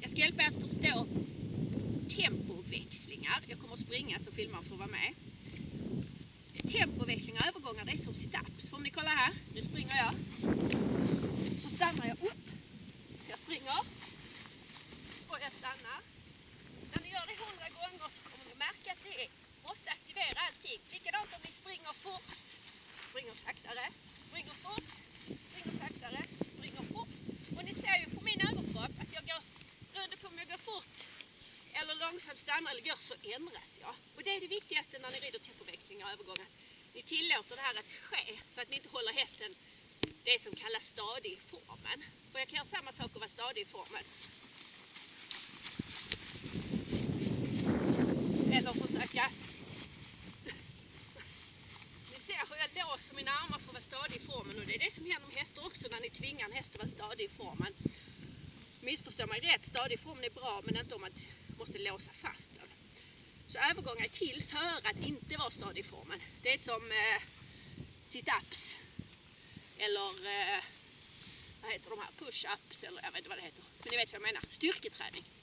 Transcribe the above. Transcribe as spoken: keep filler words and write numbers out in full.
Jag ska hjälpa er att förstå tempoväxlingar. Jag kommer att springa så filmaren får vara med. Tempoväxlingar och övergångar, det är som sit-ups. För om ni kollar här, nu springer jag. Så stannar jag upp. Jag springer. Och jag stannar. När ni gör det hundra gånger så kommer ni märka att det måste aktivera allting. Likadant om ni springer fort. Springer saktare. Springer fort. Springer saktare. Springer fort. Och ni ser ju på min överkropp att jag går, beroende på om jag går fort eller långsamt stannar eller går, så ändras jag. Och det är det viktigaste när ni rider tempoväxlingar och övergångar. Ni tillåter det här att ske så att ni inte håller hästen det som kallas stadig i formen. För jag kan göra samma sak och vara stadig i formen. Eller försöka. Ni ser hur jag låser mina armar för att vara stadig i formen. Och det är det som händer med hästar också när ni tvingar en häst att vara stadig i formen. Missförstår mig rätt, stadig i formen är bra, men inte om man måste låsa fast den. Så övergångar är till för att inte vara stadig i formen. Det är som eh, sit-ups. Eller eh, vad heter de här? Push-ups, eller jag vet inte vad det heter. Men ni vet vad jag menar. Styrketräning.